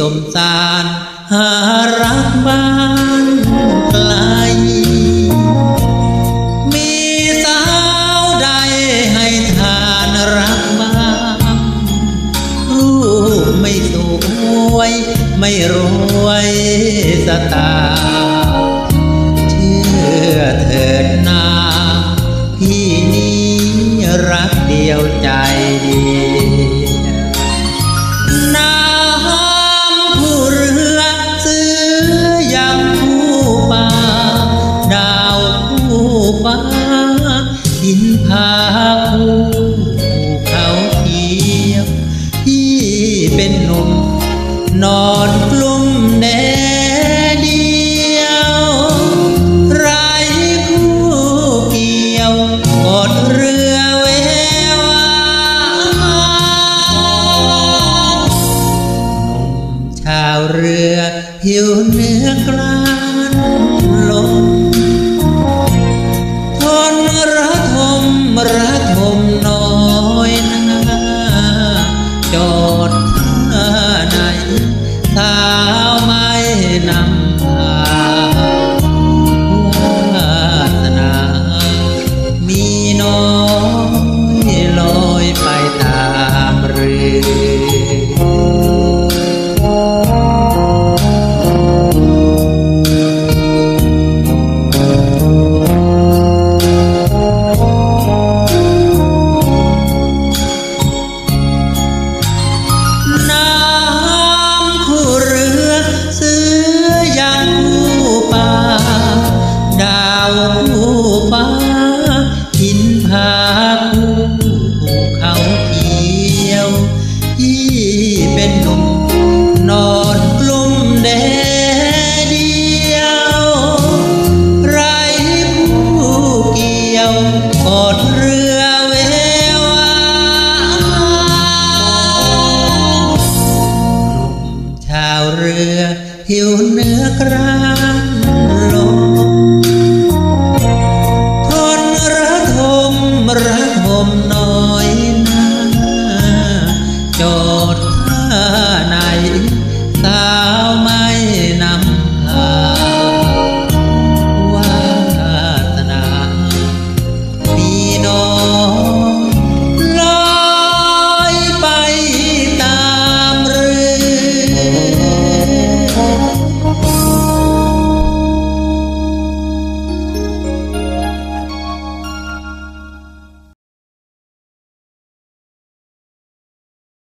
มสารหารักบ้านไกลมีสาวใดให้ทานรักบ้างรูปไม่สวยไม่รวยสตางค์เชื่อเถิดนาพี่นี้รักเดียวใจเดียวน้ำผู้เรือเสือยังผู้ป่าดาวผู้ฟ้าหินผาภูเขาเทียมพี่เป็นหนุ่มนอนกลัว